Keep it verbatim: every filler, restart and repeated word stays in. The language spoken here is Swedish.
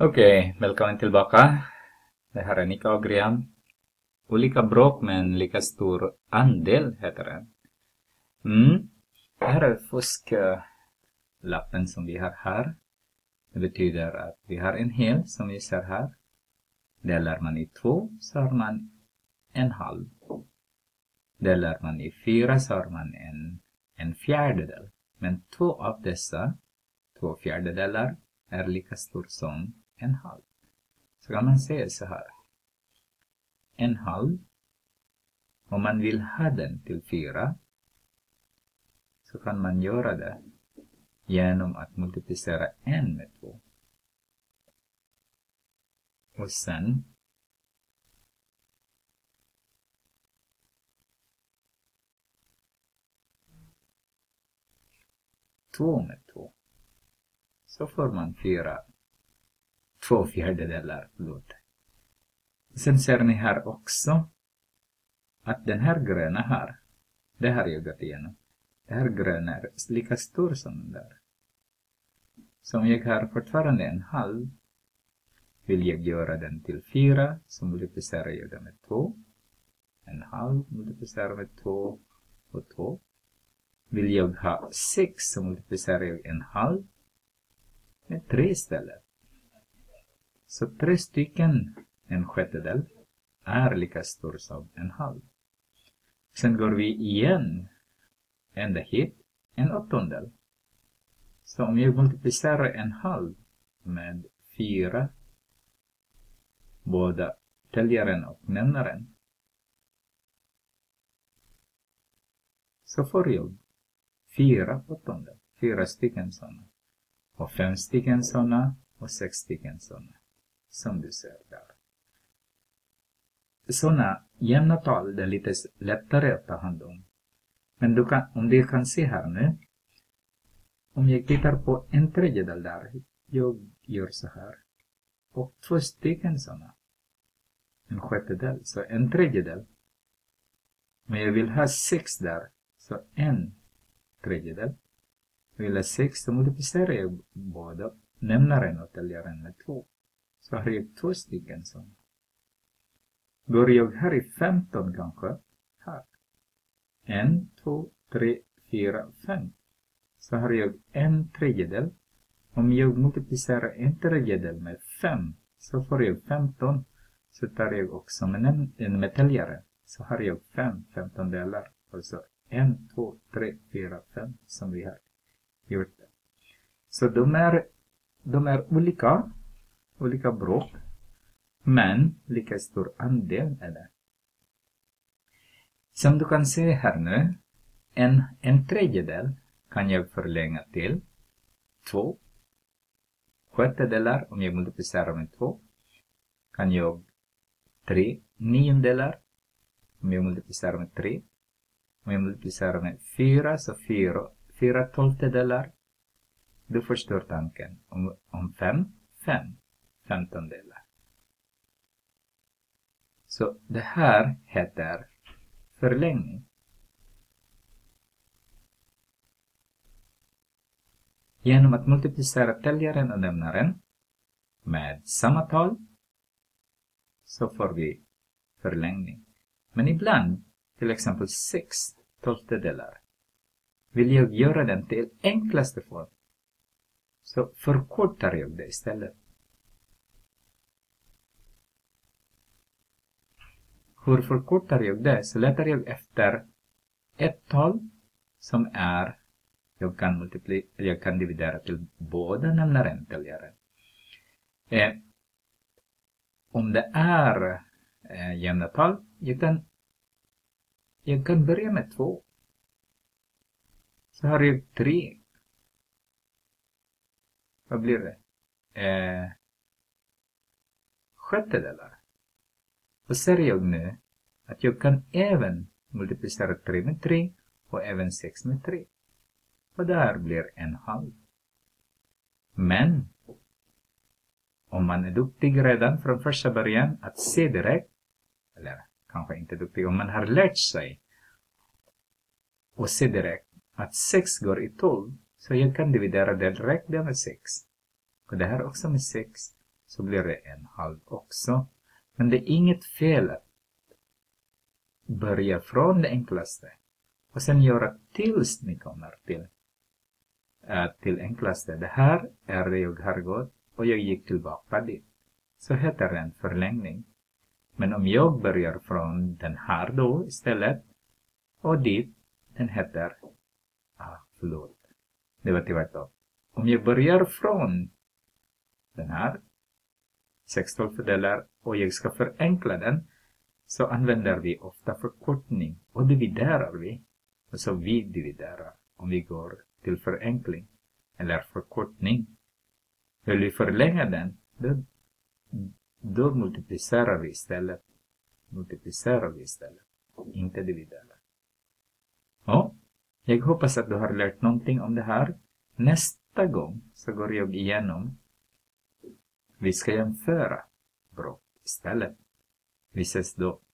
Okej, välkommen tillbaka. Det här är Nika och Grian. Olika bråk men lika stor andel heter det. Mm. Det här är fusklappen som vi har här. Det betyder att vi har en hel som vi ser här. Delar man i två så har man en halv. Delar man i fyra så har man en, en fjärdedel. Men två av dessa, två fjärdedelar, är lika stor som en halv. Så kan man säga så här. En halv. Om man vill ha den till fyra så kan man göra det genom att multiplicera en med två. Och sen två med två. Så får man fyra. Två fjärdedelar. Förlåt. Sen ser ni här också att den här gröna här, det har jag gått igenom. Det här gröna är lika stor som den där. Så om jag har fortfarande en halv, vill jag göra den till fyra, så multiplicerar jag den med två. En halv multiplicerar med två och två. Vill jag ha sex, så multiplicerar jag en halv med tre istället. Så tre stycken en sjättedel är lika stor som en halv. Sen går vi igen ända hit, en åttondel. Så om jag multiplicerar en halv med fyra, båda täljaren och nämnaren, så får jag fyra åttondel, fyra stycken sådana. Och fem stycken sådana och sex stycken sådana. Som du ser där. Sådana jämna tal är lite lättare att ta hand om. Men du kan, om du kan se här nu. Om jag tittar på en tredjedel där. Jag gör så här. Och två stycken sådana. En sjättedel. Så en tredjedel. Men jag vill ha sex där. Så en tredjedel. Jag vill ha sex, så multiplicerar jag båda. Nämnaren och täljaren med två. Så har jag två stycken sådana. Går jag här i femton kanske. Här. En, två, tre, fyra, fem. Så har jag en tredjedel. Om jag multiplicerar en tredjedel med fem. Så får jag femton. Så tar jag också med en, en metäljare. Så har jag fem, femton delar. Alltså en, två, tre, fyra, fem. Som vi har gjort det. Så de är, de är olika. Olika bråk. Men lika stor andel är det. Som du kan se här nu. En, en tredjedel kan jag förlänga till två. Sjättedelar, om jag multiplicerar med två. Kan jag tre niondelar. Om jag multiplicerar med tre. Om jag multiplicerar med fyra, så fyra, fyra tolftedelar. Du förstår tanken. Om, om fem, fem. femton delar. Så det här heter förlängning. Genom att multiplicera täljaren och nämnaren med samma tal så får vi förlängning. Men ibland, till exempel sex tolftedelar, vill jag göra den till enklaste form. Så förkortar jag det istället. Hur förkortar jag det? Så letar jag efter ett tal som är, jag kan, multipli, jag kan dividera till båda nämnaren täljaren. Eh, om det är eh, jämna tal, jag kan, jag kan börja med två. Så har jag tre. Vad blir det? Eh, sjättedelar. Och ser jag nu att jag kan även multiplicera tre med tre och även sex med tre. Och där blir en halv. Men om man är duktig redan från första början att se direkt, eller kanske inte duktig, om man har lärt sig och se direkt att sex går i tolv, så jag kan dividera det direkt med sex. Och det här också med sex. så blir det en halv också. Men det är inget fel att börja från det enklaste och sen göra tills ni kommer till, äh, till enklaste. Det här är det jag har gått och jag gick tillbaka dit. Så heter det en förlängning. Men om jag börjar från den här då istället och dit, den heter, ah, förlåt, det var tvärtom. Om jag börjar från den här sextolftedelar och jag ska förenkla den, så använder vi ofta förkortning och dividerar vi. Alltså vi dividerar om vi går till förenkling eller förkortning. Vill vi förlänga den, då, då multiplicerar vi istället. Multiplicerar vi istället, inte dividerar. Ja, jag hoppas att du har lärt någonting om det här. Nästa gång så går jag igenom. Vi ska jämföra brott istället. Vi ses då.